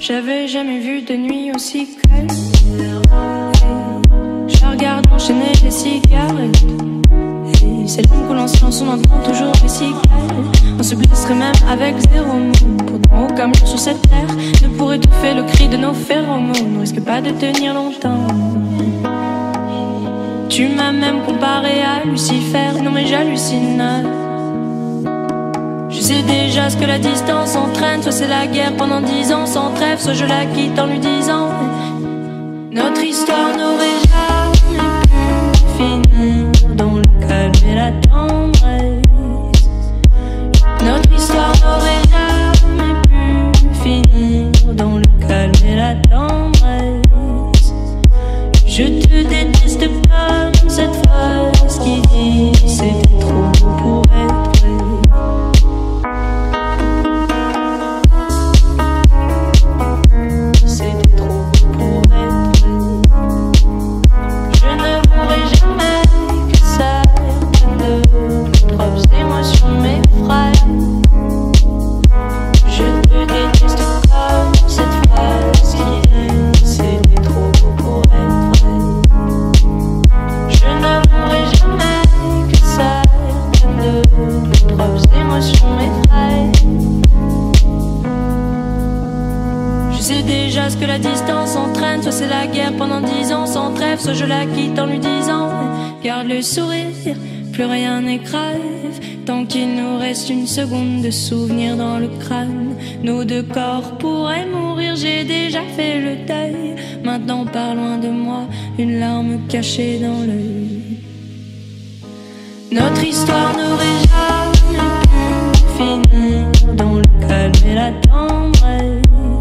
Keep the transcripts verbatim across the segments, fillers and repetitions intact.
J'avais jamais vu de nuit aussi calme. Je regarde enchaîner les cigarettes. Et c'est long que l'on entend toujours les cigales. On se blesserait même avec zéro mot. Pourtant aucun mur sur cette terre ne pourrait étouffer le cri de nos phéromones. On risque pas de tenir longtemps. Tu m'as même comparé à Lucifer. Non mais j'hallucine. Je sais déjà ce que la distance entraîne. Soit c'est la guerre pendant dix ans sans trêve, soit je la quitte en lui disant notre histoire n'aurait jamais pu finir dans le calme et la tendresse. Notre histoire n'aurait jamais pu finir dans le calme et la tendresse. Je te déteste comme cette phrase qui dit c'était trop beau pour être vrai. Déjà ce que la distance entraîne, soit c'est la guerre pendant dix ans sans trêve, soit je la quitte en lui disant garde le sourire, plus rien n'est grave, tant qu'il nous reste une seconde de souvenir dans le crâne. Nos deux corps pourraient mourir, j'ai déjà fait le deuil. Maintenant pars loin de moi, une larme cachée dans l'œil. Notre histoire n'aurait jamais pu finir dans le calme et la tendresse.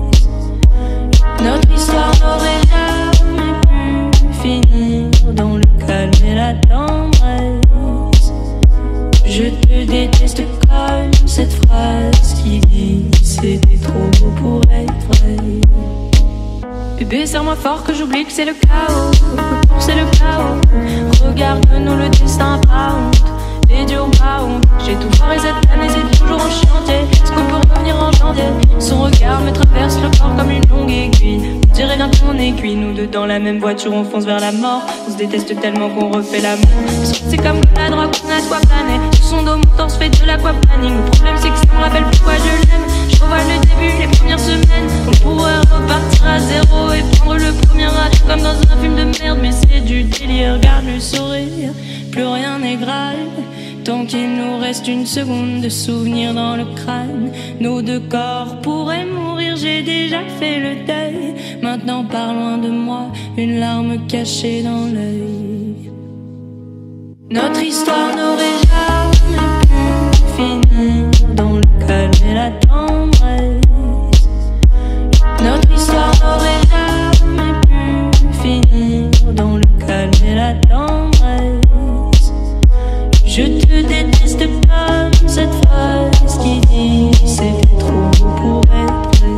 Notre histoire n'aurait jamais pu finir dans le calme et la tendresse. Je te déteste comme cette phrase qui dit c'était trop beau pour être vrai. Bébé, serre-moi fort que j'oublie que c'est le chaos, que c'est le chaos. Regarde-nous, le destin pas honte, les dieux ont pas honte. J'ai tout foiré cette année, c'est toujours en chantier. Est-ce qu'on peut revenir en janvier? Son regard me traverse le corps comme une longue aiguille. On dirait bien qu'on est cuit, nous deux dans la même voiture, on fonce vers la mort. On se déteste tellement qu'on refait l'amour. C'est comme la drogue qu'on a soit plané. Sur son dos, mon torse fait de l'aquaplaning. Le problème c'est que ça me rappelle pourquoi je l'aime. Je revois le début, les premières semaines. On pourrait repartir à zéro et prendre le premier âge comme dans un film de merde. Mais c'est du délire, regarde le sourire, plus rien n'est grave, tant qu'il nous reste une seconde de souvenir dans le crâne. Nos deux corps pourraient mourir, j'ai déjà fait le deuil. Maintenant pars loin de moi, une larme cachée dans l'œil. Notre histoire n'aurait jamais pu finir dans le calme et la tendresse. Notre histoire n'aurait jamais pu finir dans le calme et la tendresse. Je te déteste comme cette phrase qui dit c'était trop beau pour être vrai.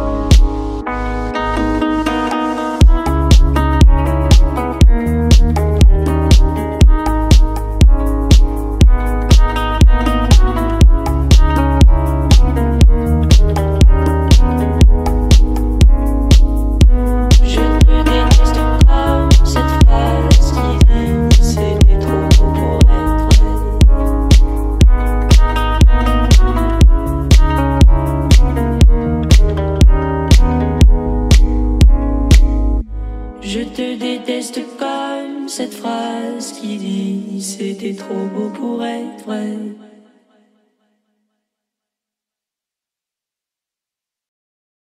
Je te déteste comme cette phrase qui dit c'était trop beau pour être vrai.